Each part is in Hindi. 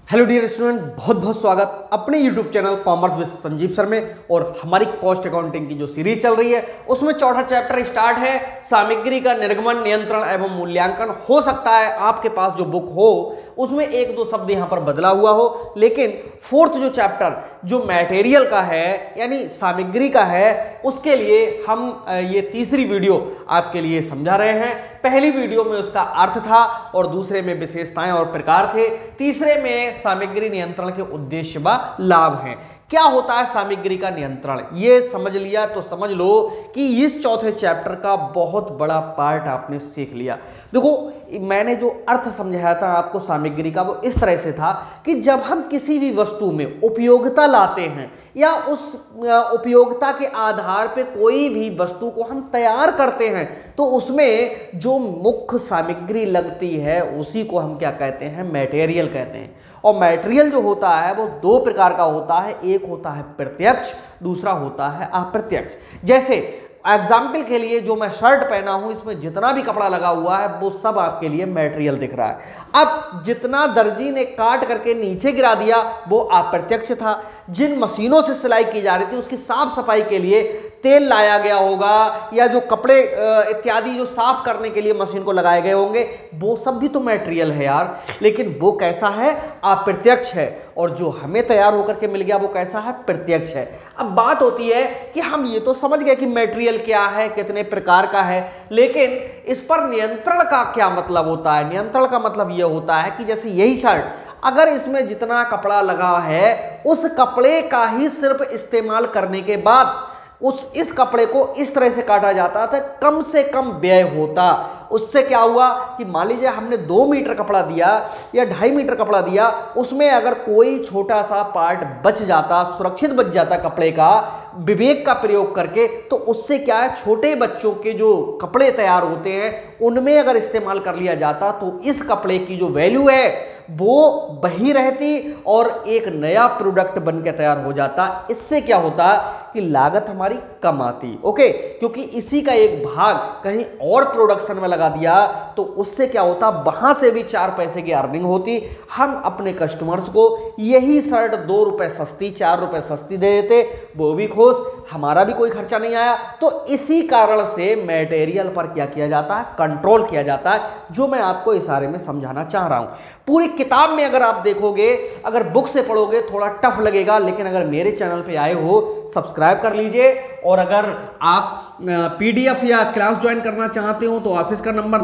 हेलो डियर स्टूडेंट, बहुत बहुत स्वागत अपने YouTube channel commerce with Sanjeev sir में। और हमारी कॉस्ट अकाउंटिंग की जो सीरीज चल रही है उसमें चौथा चैप्टर स्टार्ट है, सामग्री का निर्गमन, नियंत्रण एवं मूल्यांकन। हो सकता है आपके पास जो बुक हो उसमें एक दो शब्द यहाँ पर बदला हुआ हो, लेकिन फोर्थ जो चैप्टर जो मटेरियल का है यानी सामग्री का है, उसके लिए हम ये तीसरी वीडियो आपके लिए समझा रहे हैं। पहली वीडियो में उसका अर्थ था और दूसरे में विशेषताएं और प्रकार थे, तीसरे में सामग्री नियंत्रण के उद्देश्य व लाभ हैं। क्या होता है सामग्री का नियंत्रण, ये समझ लिया तो समझ लो कि इस चौथे चैप्टर का बहुत बड़ा पार्ट आपने सीख लिया। देखो, मैंने जो अर्थ समझाया था आपको सामग्री का, वो इस तरह से था कि जब हम किसी भी वस्तु में उपयोगिता लाते हैं या उस उपयोगिता के आधार पे कोई भी वस्तु को हम तैयार करते हैं तो उसमें जो मुख्य सामग्री लगती है उसी को हम क्या कहते हैं, मटेरियल कहते हैं। और मटेरियल जो होता है वो दो प्रकार का होता है, एक होता है प्रत्यक्ष, दूसरा होता है अप्रत्यक्ष। जैसे एग्जाम्पल के लिए जो मैं शर्ट पहना हूं, इसमें जितना भी कपड़ा लगा हुआ है वो सब आपके लिए मटेरियल दिख रहा है। अब जितना दर्जी ने काट करके नीचे गिरा दिया वो अप्रत्यक्ष था। जिन मशीनों से सिलाई की जा रही थी उसकी साफ सफाई के लिए तेल लाया गया होगा या जो कपड़े इत्यादि जो साफ करने के लिए मशीन को लगाए गए होंगे, वो सब भी तो मटेरियल है यार, लेकिन वो कैसा है, अप्रत्यक्ष है। और जो हमें तैयार होकर के मिल गया वो कैसा है, प्रत्यक्ष है। अब बात होती है कि हम ये तो समझ गए कि मटेरियल क्या है, कितने प्रकार का है, लेकिन इस पर नियंत्रण का क्या मतलब होता है। नियंत्रण का मतलब यह होता है कि जैसे यही शर्ट, अगर इसमें जितना कपड़ा लगा है उस कपड़े का ही सिर्फ इस्तेमाल करने के बाद इस कपड़े को इस तरह से काटा जाता था, कम से कम व्यय होता। उससे क्या हुआ कि मान लीजिए हमने 2 मीटर कपड़ा दिया या 2.5 मीटर कपड़ा दिया, उसमें अगर कोई छोटा सा पार्ट बच जाता, सुरक्षित बच जाता कपड़े का, विवेक का प्रयोग करके, तो उससे क्या है, छोटे बच्चों के जो कपड़े तैयार होते हैं उनमें अगर इस्तेमाल कर लिया जाता तो इस कपड़े की जो वैल्यू है वो बही रहती और एक नया प्रोडक्ट बन के तैयार हो जाता। इससे क्या होता कि लागत हमारी कम आती। ओके, क्योंकि इसी का एक भाग कहीं और प्रोडक्शन में लगा दिया तो उससे क्या होता, वहां से भी 4 पैसे की अर्निंग होती। हम अपने कस्टमर्स को यही शर्ट 2 रुपए सस्ती, 4 रुपए सस्ती दे देते, वो भी खुश, हमारा भी कोई खर्चा नहीं आया। तो इसी कारण से मटेरियल पर क्या किया जाता है, कंट्रोल किया जाता है, जो मैं आपको इशारे में समझाना चाह रहा हूं। पूरी किताब में अगर आप देखोगे, अगर बुक से पढ़ोगे थोड़ा टफ लगेगा, लेकिन अगर मेरे चैनल पे आए हो सब्सक्राइब कर लीजिए। और अगर आप पीडीएफ या क्लास ज्वाइन करना चाहते हो तो ऑफिस का नंबर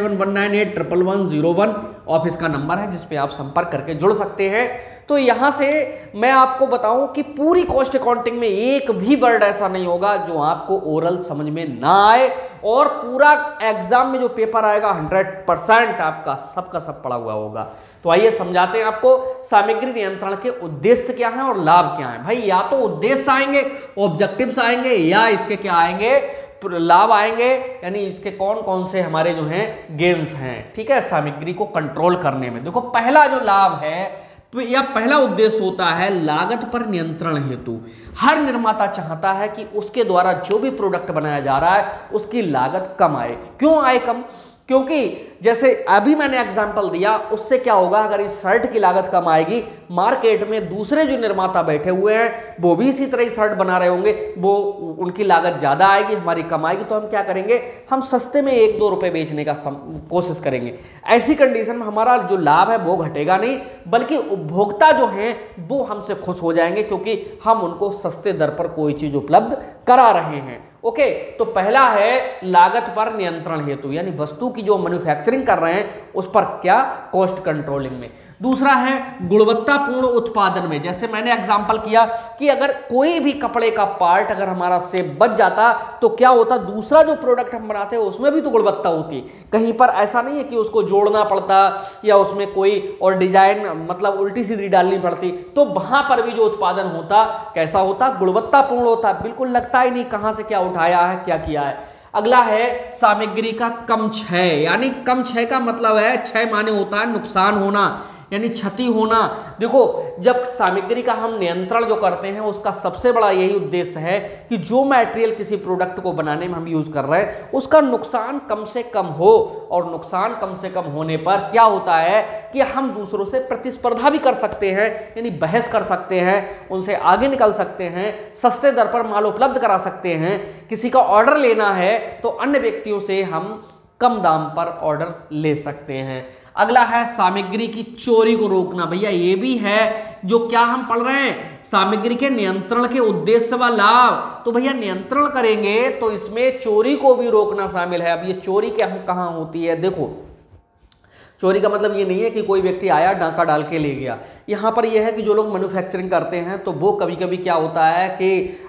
9719811101 ऑफिस का नंबर है, जिस पे आप संपर्क करके जुड़ सकते हैं। तो यहां से मैं आपको बताऊं कि पूरी कॉस्ट अकाउंटिंग में एक भी वर्ड ऐसा नहीं होगा जो आपको ओरल समझ में ना आए, और पूरा एग्जाम में जो पेपर आएगा 100% आपका सबका सब पढ़ा हुआ होगा। तो आइए समझाते हैं आपको सामग्री नियंत्रण के उद्देश्य क्या हैं और लाभ क्या हैं। भाई, या तो उद्देश्य आएंगे, ऑब्जेक्टिव्स आएंगे, या इसके क्या आएंगे, लाभ आएंगे, यानी इसके कौन कौन से हमारे जो हैं गेन्स हैं, ठीक है, सामग्री को कंट्रोल करने में। देखो, पहला जो लाभ है तो यह पहला उद्देश्य होता है लागत पर नियंत्रण हेतु। हर निर्माता चाहता है कि उसके द्वारा जो भी प्रोडक्ट बनाया जा रहा है उसकी लागत कम आए। क्यों आए कम? क्योंकि जैसे अभी मैंने एग्जांपल दिया, उससे क्या होगा, अगर इस शर्ट की लागत कम आएगी, मार्केट में दूसरे जो निर्माता बैठे हुए हैं वो भी इसी तरह शर्ट बना रहे होंगे, वो उनकी लागत ज्यादा आएगी, हमारी कम आएगी, तो हम क्या करेंगे, हम सस्ते में 1-2 रुपए बेचने का कोशिश करेंगे। ऐसी कंडीशन में हमारा जो लाभ है वो घटेगा नहीं, बल्कि उपभोक्ता जो हैं वो हमसे खुश हो जाएंगे, क्योंकि हम उनको सस्ते दर पर कोई चीज उपलब्ध करा रहे हैं। ओके, तो पहला है लागत पर नियंत्रण हेतु, यानी वस्तु की जो मैन्युफैक्चरिंग कर रहे हैं उस पर क्या, कॉस्ट कंट्रोलिंग में। दूसरा है गुणवत्तापूर्ण उत्पादन में। जैसे मैंने एग्जांपल किया कि अगर कोई भी कपड़े का पार्ट अगर हमारा से बच जाता तो क्या होता, दूसरा जो प्रोडक्ट हम बनाते हैं उसमें भी तो गुणवत्ता होती। कहीं पर ऐसा नहीं है कि उसको जोड़ना पड़ता या उसमें कोई और डिजाइन मतलब उल्टी सीधी डालनी पड़ती, तो वहां पर भी जो उत्पादन होता कैसा होता, गुणवत्तापूर्ण होता। बिल्कुल लगता ही नहीं कहां से क्या उठाया है, क्या किया है। अगला है सामग्री का कम क्षय, यानी कम क्षय का मतलब है, क्षय माने होता है नुकसान होना, यानी क्षति होना। देखो, जब सामग्री का हम नियंत्रण जो करते हैं उसका सबसे बड़ा यही उद्देश्य है कि जो मटेरियल किसी प्रोडक्ट को बनाने में हम यूज कर रहे हैं उसका नुकसान कम से कम हो, और नुकसान कम से कम होने पर क्या होता है कि हम दूसरों से प्रतिस्पर्धा भी कर सकते हैं, यानी बहस कर सकते हैं, उनसे आगे निकल सकते हैं, सस्ते दर पर माल उपलब्ध करा सकते हैं। किसी का ऑर्डर लेना है तो अन्य व्यक्तियों से हम कम दाम पर ऑर्डर ले सकते हैं। अगला है सामग्री की चोरी को रोकना। भैया ये भी है जो क्या हम पढ़ रहे हैं, सामग्री के नियंत्रण के उद्देश्य व लाभ। तो भैया नियंत्रण करेंगे तो इसमें चोरी को भी रोकना शामिल है। अब ये चोरी क्या कहाँ होती है, देखो चोरी का मतलब ये नहीं है कि कोई व्यक्ति आया डाका डाल के ले गया। यहाँ पर यह है कि जो लोग मैन्युफैक्चरिंग करते हैं तो वो कभी कभी क्या होता है कि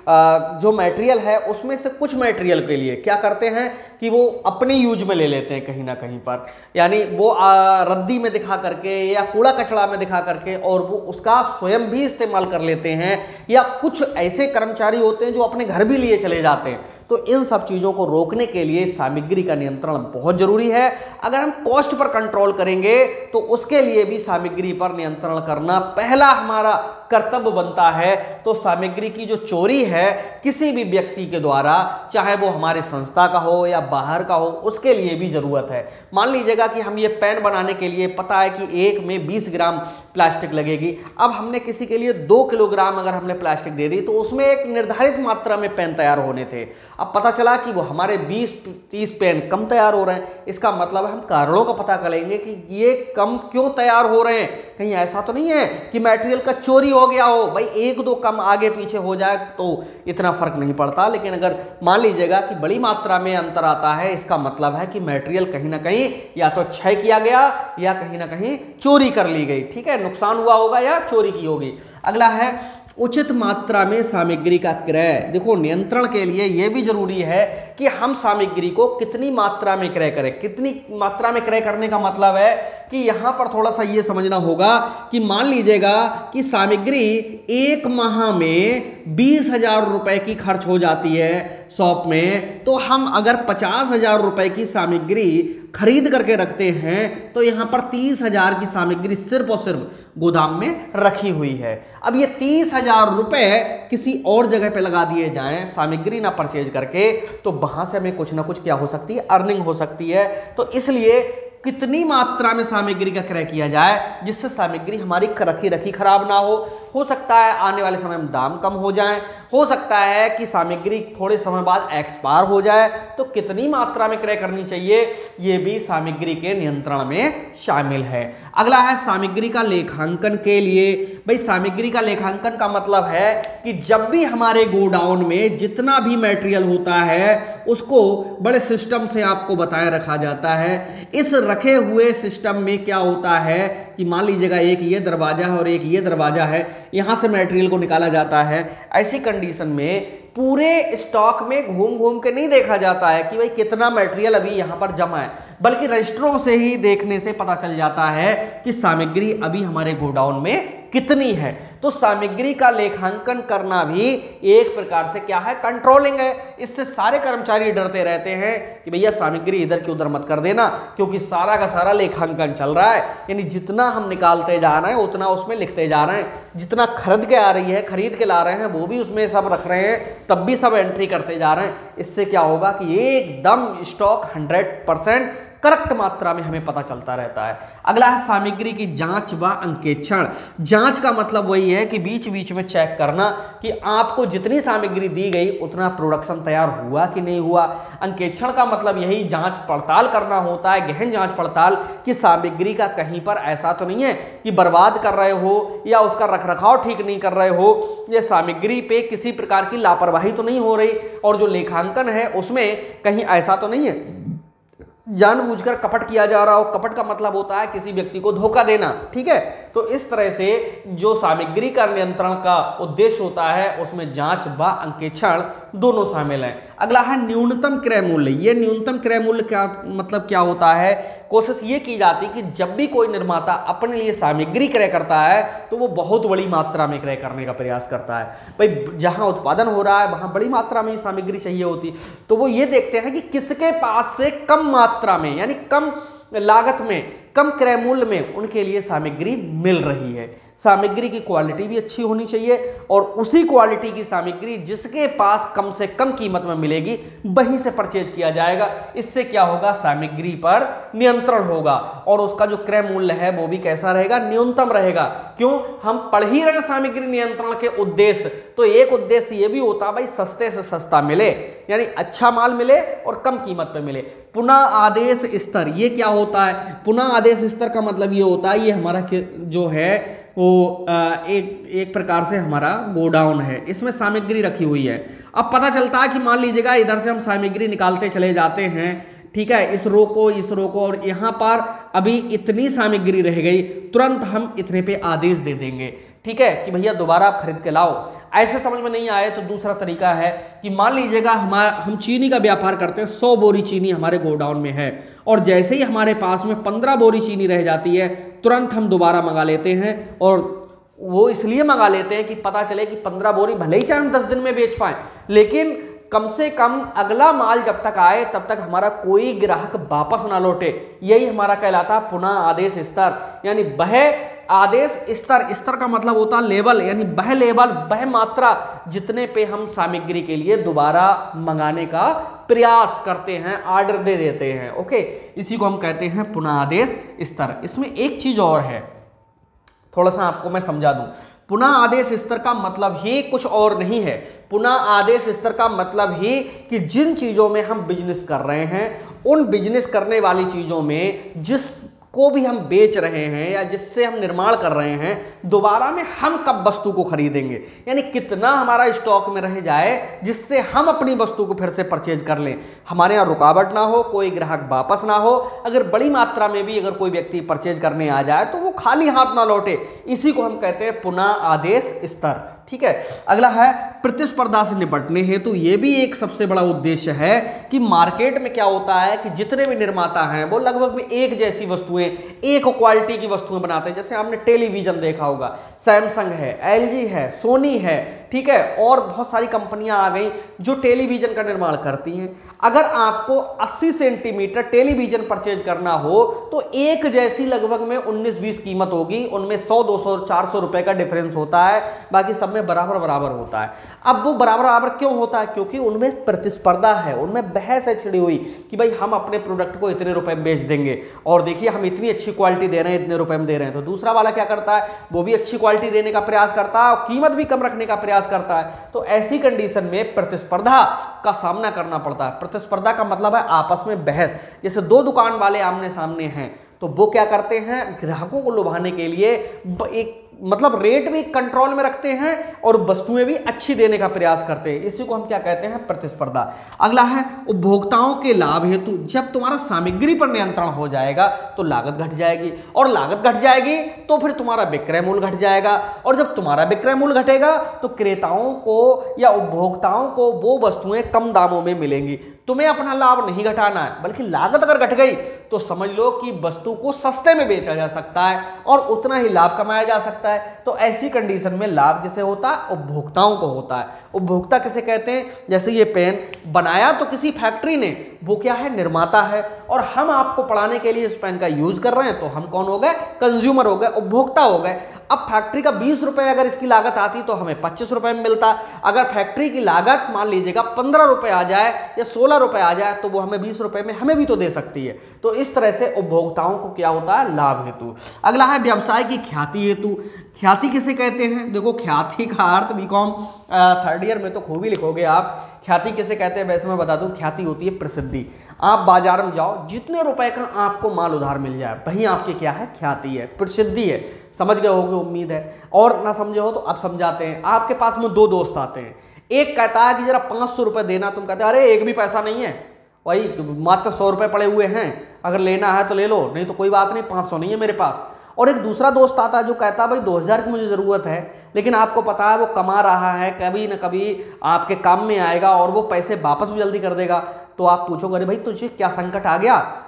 जो मटेरियल है उसमें से कुछ मटेरियल के लिए क्या करते हैं कि वो अपने यूज में ले लेते हैं कहीं ना कहीं पर, यानी वो रद्दी में दिखा करके या कूड़ा कचड़ा में दिखा करके और वो उसका स्वयं भी इस्तेमाल कर लेते हैं, या कुछ ऐसे कर्मचारी होते हैं जो अपने घर भी लिए चले जाते हैं। तो इन सब चीज़ों को रोकने के लिए सामग्री का नियंत्रण बहुत जरूरी है। अगर हम कॉस्ट पर कंट्रोल करेंगे तो उसके लिए भी सामग्री पर नियंत्रण करना पहला हमारा कर्तव्य बनता है। तो सामग्री की जो चोरी है किसी भी व्यक्ति के द्वारा, चाहे वो हमारे संस्था का हो या बाहर का हो, उसके लिए भी जरूरत है। मान लीजिएगा कि हम ये पेन बनाने के लिए पता है कि एक में 20 ग्राम प्लास्टिक लगेगी। अब हमने किसी के लिए 2 किलोग्राम अगर हमने प्लास्टिक दे दी तो उसमें एक निर्धारित मात्रा में पेन तैयार होने थे। अब पता चला कि वो हमारे 20-30 पेन कम तैयार हो रहे हैं। इसका मतलब हम कारणों का पता करेंगे कि ये कम क्यों तैयार हो रहे हैं। कहीं ऐसा तो नहीं है कि मटेरियल का चोरी हो गया हो, भाई 1-2 कम आगे पीछे हो जाए तो इतना फर्क नहीं पड़ता। लेकिन अगर मान लीजिएगा कि बड़ी मात्रा में अंतर आता है, इसका मतलब है कि मटेरियल कहीं ना कहीं या तो क्षय किया गया या कहीं ना कहीं चोरी कर ली गई। ठीक है, नुकसान हुआ होगा या चोरी की होगी। अगला है उचित मात्रा में सामग्री का क्रय। देखो नियंत्रण के लिए यह भी जरूरी है कि हम सामग्री को कितनी मात्रा में क्रय करें। कितनी मात्रा में क्रय करने का मतलब है कि यहां पर थोड़ा सा यह समझना होगा कि मान लीजिएगा कि सामग्री 1 माह में 20,000 रुपए की खर्च हो जाती है शॉप में, तो हम अगर 50,000 रुपए की सामग्री खरीद करके रखते हैं तो यहां पर 30,000 की सामग्री सिर्फ और सिर्फ गोदाम में रखी हुई है। अब ये 30,000 रुपए किसी और जगह पे लगा दिए जाएं सामग्री ना परचेज करके, तो वहां से हमें कुछ ना कुछ क्या हो सकती है, अर्निंग हो सकती है। तो इसलिए कितनी मात्रा में सामग्री का क्रय किया जाए जिससे सामग्री हमारी रखी रखी खराब ना हो सकता है आने वाले समय में दाम कम हो जाए, हो सकता है कि सामग्री थोड़े समय बाद एक्सपायर हो जाए। तो कितनी मात्रा में क्रय करनी चाहिए ये भी सामग्री के नियंत्रण में शामिल है। अगला है सामग्री का लेखांकन के लिए। भाई सामग्री का लेखांकन का मतलब है कि जब भी हमारे गोडाउन में जितना भी मटेरियल होता है उसको बड़े सिस्टम से आपको बताया रखा जाता है। इस रखे हुए सिस्टम में क्या होता है कि मान लीजिएगा एक ये दरवाजा है और एक ये दरवाजा है, यहां से मटेरियल को निकाला जाता है। ऐसी कंडीशन में पूरे स्टॉक में घूम घूम के नहीं देखा जाता है कि भाई कितना मटेरियल अभी यहां पर जमा है, बल्कि रजिस्टरों से ही देखने से पता चल जाता है कि सामग्री अभी हमारे गोडाउन में कितनी है। तो सामग्री का लेखांकन करना भी एक प्रकार से क्या है, कंट्रोलिंग है। इससे सारे कर्मचारी डरते रहते हैं कि भैया सामग्री इधर की उधर मत कर देना, क्योंकि सारा का सारा लेखांकन चल रहा है। यानी जितना हम निकालते जा रहे हैं उतना उसमें लिखते जा रहे हैं, जितना खरीद के आ रही है, खरीद के ला रहे हैं, वो भी उसमें सब रख रहे हैं, तब भी सब एंट्री करते जा रहे हैं। इससे क्या होगा कि एकदम स्टॉक 100% करेक्ट मात्रा में हमें पता चलता रहता है। अगला है सामग्री की जांच व अंकेक्षण। जांच का मतलब वही है कि बीच बीच में चेक करना कि आपको जितनी सामग्री दी गई उतना प्रोडक्शन तैयार हुआ कि नहीं हुआ। अंकेक्षण का मतलब यही जांच पड़ताल करना होता है, गहन जांच पड़ताल, कि सामग्री का कहीं पर ऐसा तो नहीं है कि बर्बाद कर रहे हो या उसका रखरखाव ठीक नहीं कर रहे हो, या सामग्री पे किसी प्रकार की लापरवाही तो नहीं हो रही, और जो लेखांकन है उसमें कहीं ऐसा तो नहीं है जानबूझकर कपट किया जा रहा हो। कपट का मतलब होता है किसी व्यक्ति को धोखा देना। ठीक है, तो इस तरह से जो सामग्री का नियंत्रण का उद्देश्य होता है उसमें जांच व अंकेक्षण दोनों शामिल हैं। अगला है न्यूनतम क्रय मूल्य। ये न्यूनतम क्रय मूल्य क्या मतलब क्या होता है, कोशिश ये की जाती कि जब भी कोई निर्माता अपने लिए सामग्री क्रय करता है तो वो बहुत बड़ी मात्रा में क्रय करने का प्रयास करता है। भाई जहां उत्पादन हो रहा है वहां बड़ी मात्रा में सामग्री चाहिए होती, तो वो ये देखते हैं कि किसके पास से कम मात्रा में, यानी कम लागत में, कम क्रय मूल्य में उनके लिए सामग्री मिल रही है। सामग्री की क्वालिटी भी अच्छी होनी चाहिए और उसी क्वालिटी की सामग्री जिसके पास कम से कम कीमत में मिलेगी वहीं से परचेज किया जाएगा। इससे क्या होगा, सामग्री पर नियंत्रण होगा और उसका जो क्रय मूल्य है वो भी कैसा रहेगा, न्यूनतम रहेगा। क्यों, हम पढ़ ही रहे सामग्री नियंत्रण के उद्देश्य, तो एक उद्देश्य ये भी होता है भाई सस्ते से सस्ता मिले, यानी अच्छा माल मिले और कम कीमत पे मिले। पुनः आदेश स्तर, ये क्या होता है, पुनः आदेश स्तर का मतलब ये होता है, ये हमारा जो है वो एक प्रकार से हमारा गोडाउन है, इसमें सामग्री रखी हुई है। अब पता चलता है कि मान लीजिएगा इधर से हम सामग्री निकालते चले जाते हैं, ठीक है, इस रो को और यहाँ पर अभी इतनी सामग्री रह गई, तुरंत हम इतने पे आदेश दे देंगे, ठीक है, कि भैया दोबारा आप खरीद के लाओ। ऐसे समझ में नहीं आए तो दूसरा तरीका है कि मान लीजिएगा हम चीनी का व्यापार करते हैं, 100 बोरी चीनी हमारे गोडाउन में है और जैसे ही हमारे पास में 15 बोरी चीनी रह जाती है, तुरंत हम दोबारा मंगा लेते हैं। और वो इसलिए मंगा लेते हैं कि पता चले कि 15 बोरी भले ही चाहे हम 10 दिन में बेच पाएं, लेकिन कम से कम अगला माल जब तक आए तब तक हमारा कोई ग्राहक वापस ना लौटे। यही हमारा कहलाता है पुनः आदेश स्तर, यानी वह आदेश स्तर, स्तर का मतलब होता है लेवल, यानी वह लेवल, वह मात्रा जितने पे हम सामग्री के लिए दोबारा मंगाने का प्रयास करते हैं, ऑर्डर दे देते हैं। ओके, इसी को हम कहते हैं पुनः आदेश स्तर। इसमें एक चीज और है, थोड़ा सा आपको मैं समझा दूं। पुनः आदेश स्तर का मतलब ही कुछ और नहीं है। पुनः आदेश स्तर का मतलब ही कि जिन चीजों में हम बिजनेस कर रहे हैं, उन बिजनेस करने वाली चीजों में जिस को भी हम बेच रहे हैं या जिससे हम निर्माण कर रहे हैं, दोबारा में हम कब वस्तु को खरीदेंगे, यानी कितना हमारा स्टॉक में रह जाए जिससे हम अपनी वस्तु को फिर से परचेज कर लें, हमारे यहाँ रुकावट ना हो, कोई ग्राहक वापस ना हो। अगर बड़ी मात्रा में भी अगर कोई व्यक्ति परचेज करने आ जाए तो वो खाली हाथ ना लौटे, इसी को हम कहते हैं पुनः आदेश स्तर। ठीक है, अगला है प्रतिस्पर्धा से निपटने हेतु। ये भी एक सबसे बड़ा उद्देश्य है कि मार्केट में क्या होता है कि जितने भी निर्माता हैं वो लगभग में एक जैसी वस्तुएं, एक क्वालिटी की वस्तुएं बनाते हैं। जैसे आपने टेलीविजन देखा होगा, सैमसंग है, एलजी है, सोनी है, ठीक है, और बहुत सारी कंपनियां आ गई जो टेलीविजन का निर्माण करती हैं। अगर आपको 80 सेंटीमीटर टेलीविजन परचेज करना हो तो एक जैसी लगभग में 19-20 कीमत होगी, उनमें 100, 200, 400 रुपए का डिफरेंस होता है, बाकी सब में बराबर बराबर होता है। अब वो बराबर बराबर क्यों होता है? क्योंकि उनमें प्रतिस्पर्धा है, उनमें बहस है छिड़ी हुई कि भाई हम अपने प्रोडक्ट को इतने रुपए में बेच देंगे और देखिए हम इतनी अच्छी क्वालिटी दे रहे हैं, इतने रुपए में दे रहे हैं। तो दूसरा वाला क्या करता है, वो भी अच्छी क्वालिटी देने का प्रयास करता है और कीमत भी कम रखने का प्रयास करता है। तो ऐसी कंडीशन में प्रतिस्पर्धा का सामना करना पड़ता है। प्रतिस्पर्धा का मतलब है आपस में बहस। जैसे दो दुकान वाले आमने सामने हैं तो वो क्या करते हैं, ग्राहकों को लुभाने के लिए एक मतलब रेट भी कंट्रोल में रखते हैं और वस्तुएं भी अच्छी देने का प्रयास करते हैं। इसी को हम क्या कहते हैं, प्रतिस्पर्धा। अगला है उपभोक्ताओं के लाभ हेतु। जब तुम्हारा सामग्री पर नियंत्रण हो जाएगा तो लागत घट जाएगी और लागत घट जाएगी तो फिर तुम्हारा विक्रय मूल्य घट जाएगा और जब तुम्हारा विक्रय मूल्य घटेगा तो क्रेताओं को या उपभोक्ताओं को वो वस्तुएं कम दामों में मिलेंगी। तुम्हें अपना लाभ नहीं घटाना है, बल्कि लागत अगर घट गई तो समझ लो कि वस्तु को सस्ते में बेचा जा सकता है और उतना ही लाभ कमाया जा सकता है। तो ऐसी कंडीशन में लाभ किसे होता है, उपभोक्ताओं को होता है। उपभोक्ता किसे कहते हैं, जैसे ये पेन बनाया तो किसी फैक्ट्री ने, वो क्या है, निर्माता है, और हम आपको पढ़ाने के लिए इस पेन का यूज कर रहे हैं तो हम कौन हो गए, कंज्यूमर हो गए, उपभोक्ता हो गए। अब फैक्ट्री का 20 रुपए अगर इसकी लागत आती तो हमें 25 रुपए में मिलता। अगर फैक्ट्री की लागत मान लीजिएगा 15 रुपए आ जाए या 16 रुपए आ जाए तो वो हमें 20 रुपए में हमें भी तो दे सकती है। तो इस तरह से उपभोक्ताओं को क्या होता है, लाभ हेतु। अगला है व्यवसाय की ख्याति हेतु। ख्याति किसे कहते हैं, देखो ख्याति का अर्थ बीकॉम 3rd ईयर में तो खूब ही लिखोगे आप। ख्याति किसे कहते हैं, वैसे मैं बता दूं, ख्याति होती है प्रसिद्धि। आप बाजार में जाओ, जितने रुपए का आपको माल उधार मिल जाए वही आपकी क्या है, ख्याति है, प्रसिद्धि है। समझ गए होगे उम्मीद है, और ना समझे हो तो अब समझाते हैं। आपके पास में दो दोस्त आते हैं, एक कहता है कि जरा 500 रुपए देना, तुम कहते हैं अरे एक भी पैसा नहीं है, वही मात्र 100 रुपए पड़े हुए हैं, अगर लेना है तो ले लो, नहीं तो कोई बात नहीं, 500 नहीं है मेरे पास। और एक दूसरा दोस्त आता है जो कहता है भाई 2000 की मुझे ज़रूरत है, लेकिन आपको पता है वो कमा रहा है, कभी ना कभी आपके काम में आएगा और वो पैसे वापस भी जल्दी कर देगा। तो आप पूछोगे अरे भाई तुझे क्या संकट आ गया,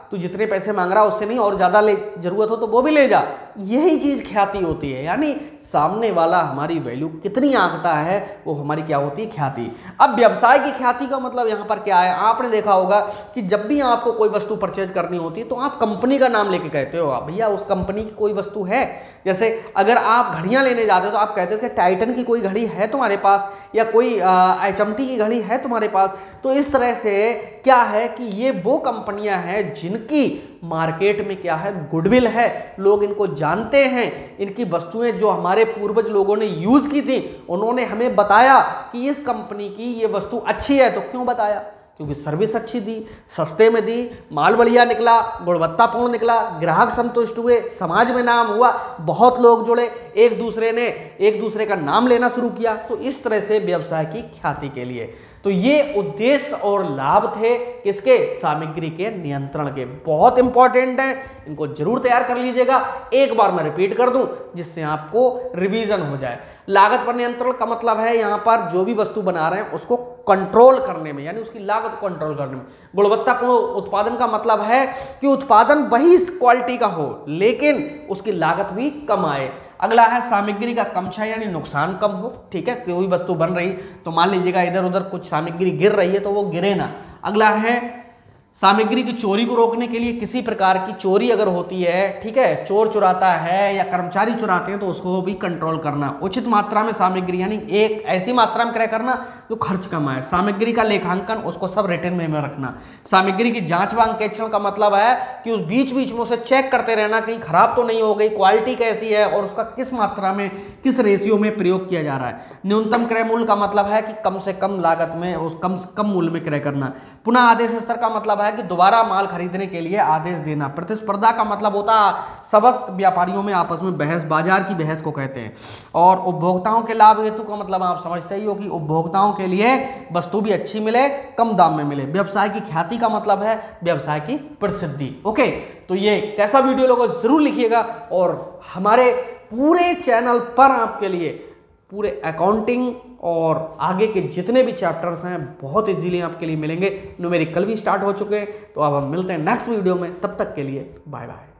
तू जितने पैसे मांग रहा उससे नहीं और ज़्यादा ले, जरूरत हो तो वो भी ले जा। यही चीज़ ख्याति होती है, यानी सामने वाला हमारी वैल्यू कितनी आंकता है वो हमारी क्या होती है, ख्याति। अब व्यवसाय की ख्याति का मतलब यहाँ पर क्या है, आपने देखा होगा कि जब भी आपको कोई वस्तु परचेज करनी होती है तो आप कंपनी का नाम लेके कहते हो, भैया उस कंपनी की कोई वस्तु है। जैसे अगर आप घड़ियां लेने जाते हो तो आप कहते हो कि टाइटन की कोई घड़ी है तुम्हारे पास, या कोई एचएमटी की घड़ी है तुम्हारे पास। तो इस तरह से क्या है कि ये वो कंपनियां हैं जिनकी मार्केट में क्या है, गुडविल है, लोग इनको जानते हैं, इनकी वस्तुएं जो हमारे पूर्वज लोगों ने यूज की थी उन्होंने हमें बताया कि इस कंपनी की ये वस्तु अच्छी है। तो क्यों बताया, क्योंकि सर्विस अच्छी दी, सस्ते में दी, माल बढ़िया निकला, गुणवत्तापूर्ण निकला, ग्राहक संतुष्ट हुए, समाज में नाम हुआ, बहुत लोग जुड़े, एक दूसरे का नाम लेना शुरू किया। तो इस तरह से व्यवसाय की ख्याति के लिए तो ये उद्देश्य और लाभ थे किसके, सामग्री के नियंत्रण के। बहुत इंपॉर्टेंट है, इनको जरूर तैयार कर लीजिएगा। एक बार मैं रिपीट कर दूं जिससे आपको रिवीजन हो जाए। लागत पर नियंत्रण का मतलब है यहां पर जो भी वस्तु बना रहे हैं उसको कंट्रोल करने में, यानी उसकी लागत को कंट्रोल करने में। गुणवत्तापूर्ण उत्पादन का मतलब है कि उत्पादन वही क्वालिटी का हो लेकिन उसकी लागत भी कम आए। अगला है सामग्री का कम क्षय, यानी नुकसान कम हो। ठीक है, कोई वस्तु बन रही तो मान लीजिएगा इधर उधर कुछ सामग्री गिर रही है तो वो गिरे ना। अगला है सामग्री की चोरी को रोकने के लिए किसी प्रकार की चोरी अगर होती है, ठीक है, चोर चुराता है या कर्मचारी चुराते हैं तो उसको भी कंट्रोल करना। उचित मात्रा में सामग्री, यानी एक ऐसी मात्रा में क्रय करना जो खर्च कम आए। सामग्री का लेखांकन, उसको सब रिटर्न में रखना। सामग्री की जांच व अंकेक्षण का मतलब है कि उस बीच बीच में उसे चेक करते रहना, कहीं खराब तो नहीं हो गई, क्वालिटी कैसी है और उसका किस मात्रा में, किस रेशियो में प्रयोग किया जा रहा है। न्यूनतम क्रय मूल्य का मतलब है कि कम से कम लागत में, उस कम से कम मूल्य में क्रय करना। पुनः आदेश स्तर का मतलब है कि दोबारा माल खरीदने के लिए आदेश देना। प्रतिस्पर्धा का मतलब होता है समस्त व्यापारियों में आपस में बहस, बाजार की बहस को कहते हैं। और उपभोक्ताओं के लाभ हेतु का मतलब आप समझते ही हो कि उपभोक्ताओं के लिए वस्तु भी अच्छी मिले, कम दाम में मिले। व्यवसाय की ख्याति का मतलब है व्यवसाय की प्रसिद्धि। ओके, तो ये कैसा वीडियो लोगों जरूर लिखिएगा। और हमारे पूरे चैनल पर आपके लिए पूरे अकाउंटिंग और आगे के जितने भी चैप्टर्स हैं बहुत इजीली आपके लिए मिलेंगे। न्यूमेरिकल भी स्टार्ट हो चुके हैं। तो अब हम मिलते हैं नेक्स्ट वीडियो में, तब तक के लिए बाय बाय।